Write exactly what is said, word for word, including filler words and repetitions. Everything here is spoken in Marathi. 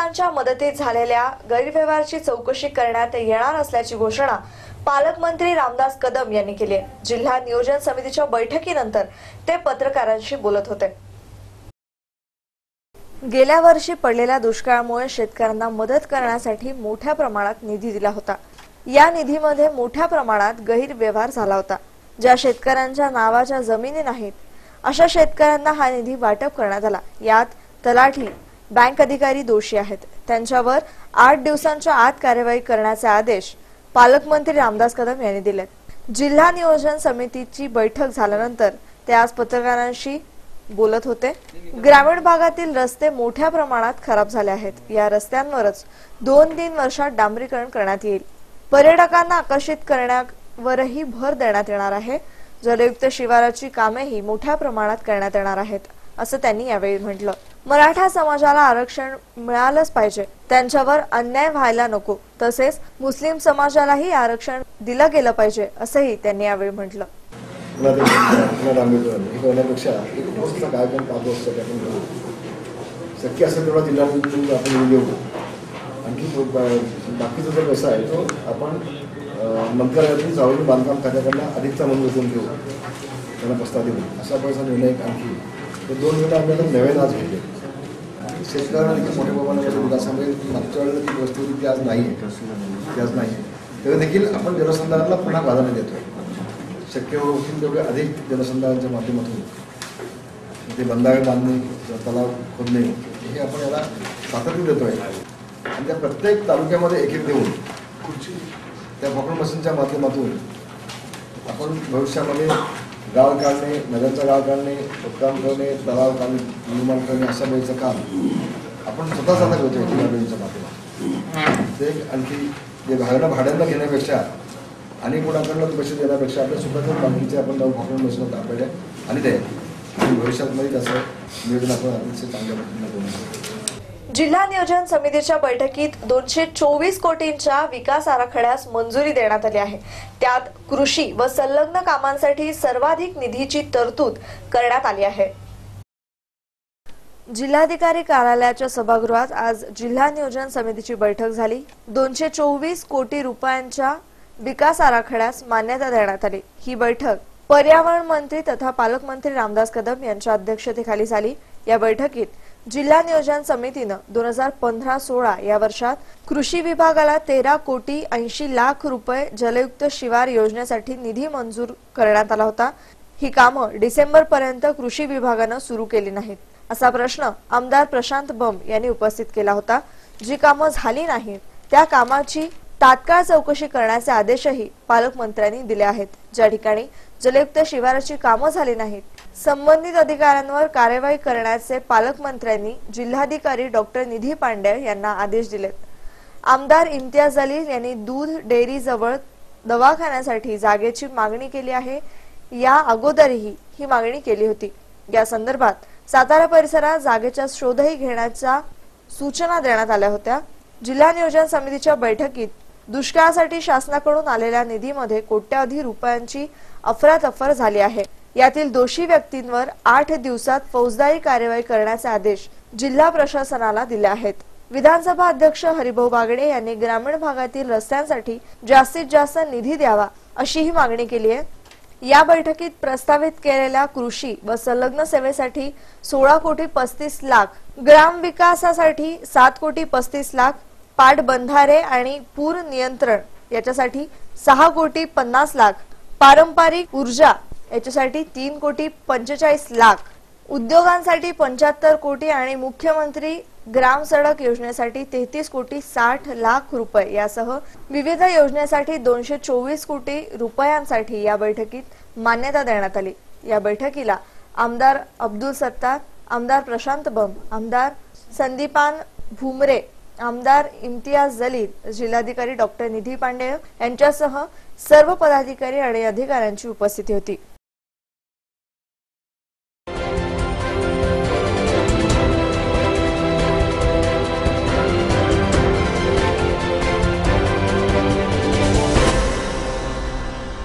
शेतकऱ्यांच्या मदतीत झालेल्या गैरव्यवहाराची चौकशी करण्यात येणार असल्याची घोषणा पालकमंत्री रामदास कदम यांनी केली आहे। जिल्हा नियोजन समितीच्या बैठकीनंतर ते पत्रकारांशी बोलत होते। गेल्या वर्षी पडलेल्या दुष्काळामुळे शेतकऱ्यांना मदत करण्यासाठी मोठ्या प्रमाणात निधी दिला होता। या निधीमध्ये मोठ्या प्रमाणात गैरव्यवहार झाला होता। ज्या शेतकऱ्यांच्या नावाच्या जमिनी नाहीत अशा शेतकऱ्यांना हा निधी वाटप करण्यात आला। यात तलाठी, बँक अधिकारी दोषी आहेत। त्यांच्यावर आठ दिवसांच्या आत कार्यवाही करण्याचे आदेश पालकमंत्री रामदास कदम यांनी दिले। जिल्हा नियोजन समितीची बैठक झाल्यानंतर ते आज पत्रकारांशी बोलत होते। ग्रामीण भागातील रस्ते मोठ्या प्रमाणात खराब झाले आहेत। या रस्त्यांवरच दोन तीन वर्षात डांबरीकरण करण्यात येईल। पर्यटकांना आकर्षित करण्यावरही भर देण्यात येणार आहे। जलयुक्त शिवाराची कामेही मोठ्या प्रमाणात करण्यात येणार आहेत असं त्यांनी यावेळी म्हटलं। मराठा समाजाला आरक्षण मिळालंच पाहिजे, त्यांच्यावर अन्याय व्हायला नको। तसेच मुस्लिम समाजालाही आरक्षण दिलं गेलं पाहिजे असंही त्यांनी यावेळी म्हटलं। शक्य असेल तेवढा जिल्हा आपण येऊ। आणखी बाकीचा जो पैसा आहे तो आपण मंत्रालयातून सार्वजनिक बांधकाम खात्याकडनं अधिकचा मंजूर घेऊ, त्यांना प्रस्ताव देऊ असा पैसा निर्णय। आणखी ते दोन निर्णय आम्ही आता नव्याने आज घेतले आणि शेतकऱ्यांना देखील मोठ्या प्रमाणामध्ये विकासामुळे मागच्या वेळेला जी वस्तू होती ती आज नाही आहे, ती आज नाही आहे। तेव्हा देखील आपण जलसंधारणाला पुन्हा प्राधान्य देतोय। शक्य होतील तेवढे अधिक जलसंधारणाच्या माध्यमातून ते बंधारे बांधणे, तलाव खोदणे हे आपण याला सातत्य देतोय। आणि त्या प्रत्येक तालुक्यामध्ये एक एक देऊन त्या पॉकेट मशीनच्या माध्यमातून आपण भविष्यामध्ये गाळ काढणे, नद्यांचा गाळ काढणे, खोदकाम करणे, तलाव निर्माण करणे अशा वेळेचं काम आपण स्वतः स्वतः करतोय या वेळेच्या माध्यमातून। ते आणखी जे भाड्यानं भाड्यांना घेण्यापेक्षा आणि कोणाकडनं पैसे देण्यापेक्षा आपल्या स्वतःच्या बांधणीचे आपण जाऊन पॉकेट मशीन आपल्याला आणि ते आणि भविष्यामध्ये त्याचं नियोजन आपण अतिशय चांगल्या पद्धतीने करू। जिल्हा नियोजन समितीच्या बैठकीत दोनशे चोवीस कोटींच्या विकास आराखड्यास मंजुरी देण्यात आली आहे। त्यात कृषी व संलग्न कामांसाठी सर्वाधिक निधीची तरतूद करण्यात आली आहे। जिल्हाधिकारी कार्यालयाच्या सभागृहात आज जिल्हा नियोजन समितीची बैठक झाली। दोनशे चोवीस कोटी रुपयांच्या विकास आराखड्यास मान्यता देण्यात आली। ही बैठक पर्यावरण मंत्री तथा पालकमंत्री रामदास कदम यांच्या अध्यक्षतेखाली झाली। या बैठकीत जिल्हा नियोजन समितीनं दोन हजार पंधरा सोळा या वर्षात कृषी विभागाला तेरा कोटी ऐंशी लाख रुपये जलयुक्त शिवार योजनेसाठी निधी मंजूर करण्यात आला होता। ही कामं डिसेंबर पर्यंत कृषी विभागानं सुरू केली नाहीत असा प्रश्न आमदार प्रशांत बम यांनी उपस्थित केला होता। जी कामं झाली नाहीत त्या कामाची तात्काळ चौकशी करण्याचे आदेशही पालकमंत्र्यांनी दिले आहेत। ज्या ठिकाणी जलयुक्त शिवाराची कामं झाली नाहीत संबंधित अधिकाऱ्यांवर कार्यवाही करण्याचे पालकमंत्र्यांनी जिल्हाधिकारी डॉक्टर निधी पांडे यांना आदेश दिलेत। आमदार इम्तियाज जलील यांनी दूध डेअरी जवळ दवाखान्यासाठी जागेची मागणी केली आहे। या अगोदरही ही मागणी केली होती। या संदर्भात सातारा परिसरात जागेचा शोधही घेण्याच्या सूचना देण्यात आल्या होत्या। जिल्हा नियोजन समितीच्या बैठकीत दुष्काळासाठी शासनाकडून आलेल्या निधीमध्ये कोट्यावधी रुपयांची अफरातफर झाली आहे। यातील दोषी व्यक्तींवर आठ दिवसात फौजदारी कार्यवाही करण्याचे आदेश जिल्हा प्रशासनाला दिले आहेत। विधानसभा अध्यक्ष हरिभाऊ बागडे यांनी ग्रामीण भागातील रस्त्यांसाठी जास्तीत जास्त निधी द्यावा अशीही मागणी केली आहे। या बैठकीत प्रस्तावित केलेल्या कृषी व संलग्न सेवेसाठी सोळा कोटी पस्तीस लाख, ग्राम विकासासाठी सात कोटी पस्तीस लाख, पाटबंधारे आणि पूर नियंत्रण याच्यासाठी सहा कोटी पन्नास लाख, पारंपरिक ऊर्जा याच्यासाठी तीन कोटी पंचेचाळीस लाख, उद्योगांसाठी पंच्याहत्तर कोटी आणि मुख्यमंत्री ग्राम सडक योजनेसाठी तेहतीस कोटी साठ लाख रुपये यासह विविध योजनेसाठी दोनशे चोवीस कोटी रुपयांसाठी या बैठकीत मान्यता देण्यात आली। या बैठकीला आमदार अब्दुल सत्तार, आमदार प्रशांत बम, आमदार संदीपान भुमरे, आमदार इम्तियाज जलील, जिल्हाधिकारी डॉक्टर निधी पांडे यांच्यासह सर्व पदाधिकारी आणि अधिकाऱ्यांची उपस्थिती होती।